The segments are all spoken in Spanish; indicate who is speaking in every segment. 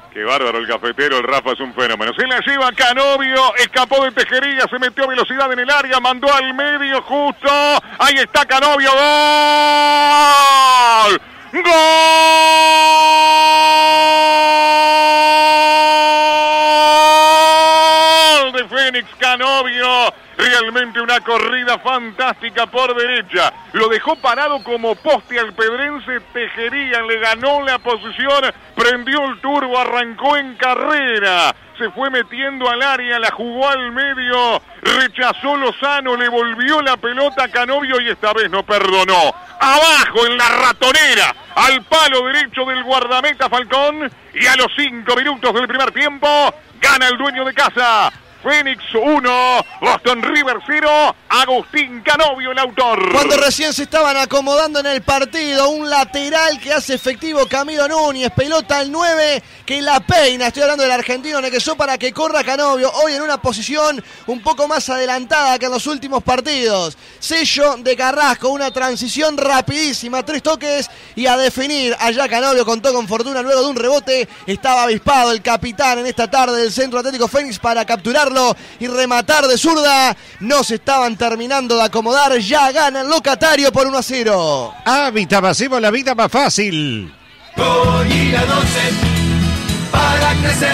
Speaker 1: Qué bárbaro el cafetero, el Rafa es un fenómeno. Se la lleva Canovio, escapó de Tejería, se metió a velocidad en el área, mandó al medio justo. Ahí está Canovio, ¡gol! ¡Gol de Fénix Canovio! Realmente una corrida fantástica por derecha. Lo dejó parado como poste al pedrense Tejería. Le ganó la posición, prendió el turbo, arrancó en carrera. Se fue metiendo al área, la jugó al medio, rechazó Lozano, le volvió la pelota a Canovio y esta vez no perdonó. Abajo en la ratonera, al palo derecho del guardameta Falcón. Y a los 5 minutos del primer tiempo, gana el dueño de casa. Fénix 1, Boston River 0, Agustín Canovio el autor.
Speaker 2: Cuando recién se estaban acomodando en el partido, un lateral que hace efectivo Camilo Núñez, pelota al 9 que la peina, estoy hablando del argentino Nequesó, para que corra Canovio, hoy en una posición un poco más adelantada que en los últimos partidos. Sello de Carrasco, una transición rapidísima, 3 toques y a definir. Allá Canovio contó con fortuna luego de un rebote, estaba avispado el capitán en esta tarde del Centro Atlético Fénix para capturar y rematar de zurda. No se estaban terminando de acomodar. Ya gana el locatario por 1-0.
Speaker 3: Hábitat, hacemos la vida más fácil.
Speaker 4: Goyila 12 para crecer.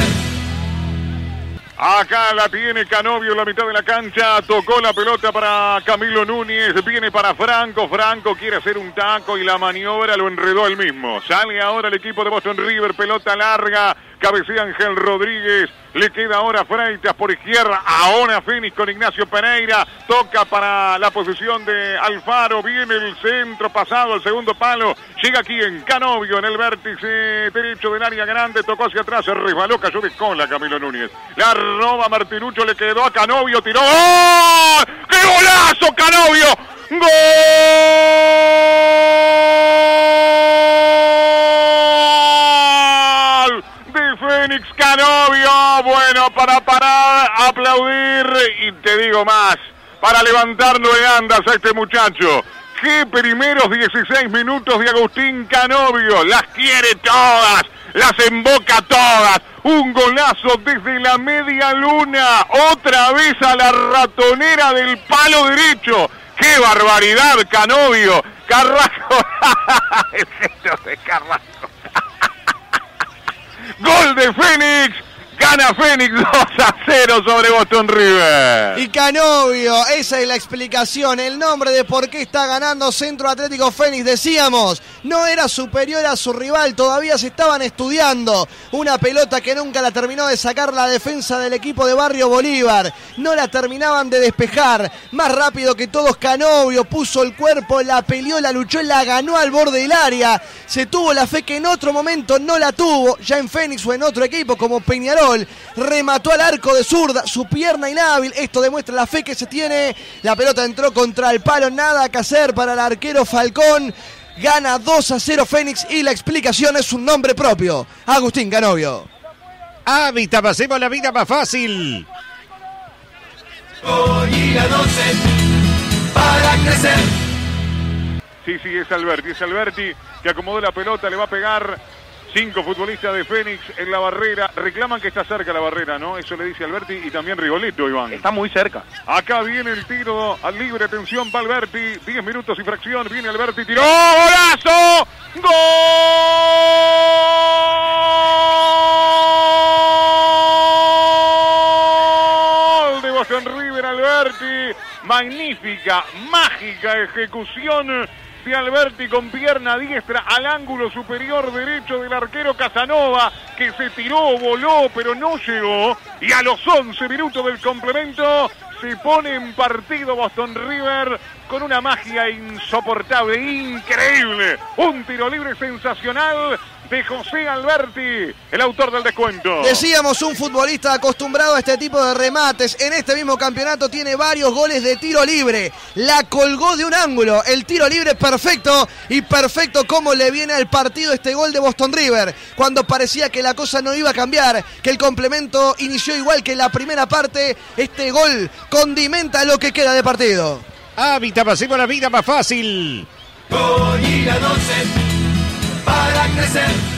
Speaker 1: Acá la tiene Canovio en la mitad de la cancha. Tocó la pelota para Camilo Núñez. Viene para Franco. Franco quiere hacer un taco y la maniobra lo enredó él mismo. Sale ahora el equipo de Boston River. Pelota larga. Cabecea Ángel Rodríguez. Le queda ahora Freitas por izquierda. Ahora Fénix con Ignacio Pereira. Toca para la posición de Alfaro. Viene el centro pasado al segundo palo. Llega aquí en Canovio en el vértice derecho del área grande. Tocó hacia atrás. Se resbaló. Cayó de cola Camilo Núñez. La roba Martinucho. Le quedó a Canovio. Tiró. ¡Oh! ¡Qué golazo Canovio! ¡Gol! Fénix Canovio, bueno, para parar, aplaudir y te digo más, para levantarlo de andas a este muchacho. Qué primeros 16 minutos de Agustín Canovio, las quiere todas, las emboca todas. Un golazo desde la media luna, otra vez a la ratonera del palo derecho. ¡Qué barbaridad, Canovio! Carrasco, el gesto de Carrasco. Gol de Fénix, gana Fénix 2-0 sobre Boston River.
Speaker 2: Y Canovio, esa es la explicación, el nombre de por qué está ganando Centro Atlético Fénix. Decíamos, no era superior a su rival, todavía se estaban estudiando. Una pelota que nunca la terminó de sacar la defensa del equipo de Barrio Bolívar. No la terminaban de despejar. Más rápido que todos Canovio, puso el cuerpo, la peleó, la luchó y la ganó al borde del área. Se tuvo la fe que en otro momento no la tuvo, ya en Fénix o en otro equipo como Peñarol. Remató al arco de zurda, su pierna inhábil. Esto demuestra la fe que se tiene. La pelota entró contra el palo, nada que hacer para el arquero Falcón. Gana 2-0 Fénix y la explicación es un nombre propio. Agustín Canovio.
Speaker 3: Hábitat, hacemos la vida más fácil.
Speaker 4: Goyila 12 para crecer.
Speaker 1: Sí, es Alberti que acomodó la pelota, le va a pegar. 5 futbolistas de Fénix en la barrera. Reclaman que está cerca la barrera, ¿no? Eso le dice Alberti y también Rigoletto, Iván.
Speaker 5: Está muy cerca.
Speaker 1: Acá viene el tiro al libre. Atención, va Alberti. 10 minutos y fracción. Viene Alberti. Tiró. ¡Golazo! ¡Gol! De Boston River, Alberti. Magnífica, mágica ejecución de Alberti con pierna diestra al ángulo superior derecho del arquero Casanova, que se tiró, voló, pero no llegó. Y a los 11 minutos del complemento se pone en partido Boston River con una magia insoportable, increíble. Un tiro libre sensacional de José Alberti, el autor del descuento.
Speaker 2: Decíamos, un futbolista acostumbrado a este tipo de remates. En este mismo campeonato tiene varios goles de tiro libre. La colgó de un ángulo. El tiro libre perfecto. Y perfecto como le viene al partido este gol de Boston River. Cuando parecía que la cosa no iba a cambiar, que el complemento inició igual que la primera parte, este gol condimenta lo que queda de partido.
Speaker 3: Hábitat, hacemos la vida más fácil.
Speaker 4: Goyila 12 para crecer.